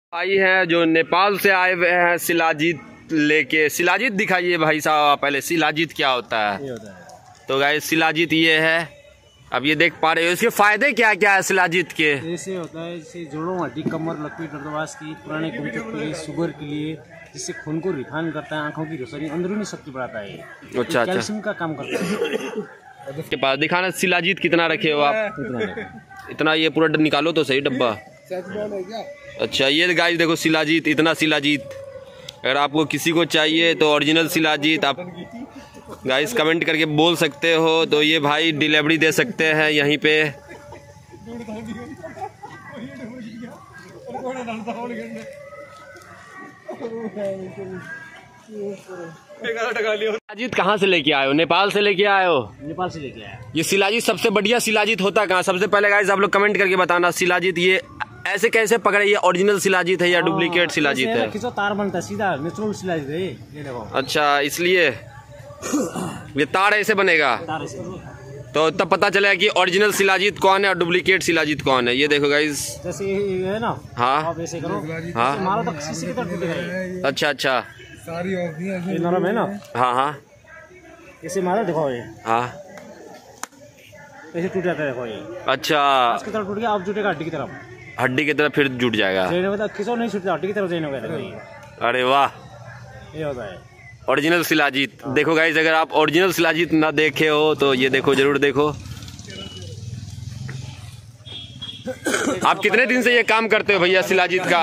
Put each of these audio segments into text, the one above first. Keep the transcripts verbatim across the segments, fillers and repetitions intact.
भाई हैं जो नेपाल से आए हुए हैं शिलाजीत लेके। शिलाजीत दिखाइए भाई साहब पहले, शिलाजीत क्या होता है? ये होता है। तो गाइस शिलाजीत ये है, अब ये देख पा रहे हो। इसके फायदे क्या क्या है शिलाजीत के? ऐसे होता है, जैसे जोड़ों, हड्डी, कमर, लकड़ी, दर्दवास की, पुराने गुर्दे के लिए, शुगर के लिए, जिससे खून को रिफाइन करता है, आंखों की रोशनी, अंदरूनी शक्ति बढ़ाता है। अच्छा अच्छा, कैल्शियम का काम करता है। के पास दिखाना शिलाजीत कितना रखे हो आप? इतना ये पूरा निकालो तो सही डब्बा। अच्छा ये गाइस देखो शिलाजीत, इतना शिलाजीत। अगर आपको किसी को चाहिए तो ओरिजिनल शिलाजीत आप गाइस कमेंट करके बोल सकते हो, तो ये भाई डिलीवरी दे सकते हैं यहीं पे। शिलाजीत कहाँ से लेके आए हो? नेपाल से लेके आए हो? नेपाल से लेके आया। ये शिलाजीत सबसे बढ़िया शिलाजीत होता कहाँ? सबसे पहले गाइस आप लोग कमेंट करके बताना शिलाजीत ये ऐसे कैसे पकड़े, ये ओरिजिनल शिलाजीत है या डुप्लीकेट शिलाजीत है? खींचो तार बनता है, सीधा नेचुरल शिलाजीत है ये देखो। अच्छा इसलिए ये तार ऐसे बनेगा, तार ऐसे। तो तब पता चलेगा कि ओरिजिनल शिलाजीत कौन है और डुप्लीकेट शिलाजीत कौन है। ये देखो गाइस, जैसे ये है ना, हाँ आप ऐसे करो, हाँ, मारो तो शीशे की तरह टूटेगा। अच्छा अच्छा, सारी ये नरम है ना, हाँ हाँ, ऐसे मारो देखो, ये हाँ ऐसे टूट जाता है देखो। ये अच्छा, इसकी तरफ टूट गया, अब जुटेगा हड्डी की तरफ, हड्डी की तरफ फिर जुट जाएगा। खींचो नहीं छूटता, हड्डी की तरफ जाने होगा। अरे वाह, ये होता है ओरिजिनल शिलाजीत। देखो गाइस अगर आप ओरिजिनल शिलाजीत ना देखे हो तो ये देखो, जरूर देखो। आप कितने दिन से ये काम करते हो भैया शिलाजीत का?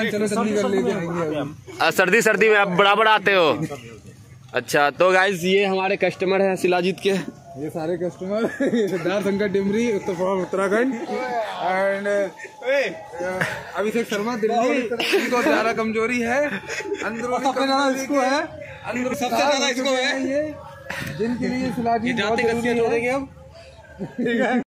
सर्दी सर्दी में आप बराबर आते हो? अच्छा तो गाइस ये हमारे कस्टमर हैं शिलाजीत के, ये सारे कस्टमर सिद्धार्थ शंकर डिमरी, उत्तर प्रदेश, उत्तराखंड, एंड अभिषेक शर्मा दिल्ली। इनको ज्यादा कमजोरी है, अंदरूनी कमजोरी इसको है, अंदर सबसे ज्यादा इसको है, ये जिनके लिए शिलाजीत बहुत जरूरी है। ठीक है।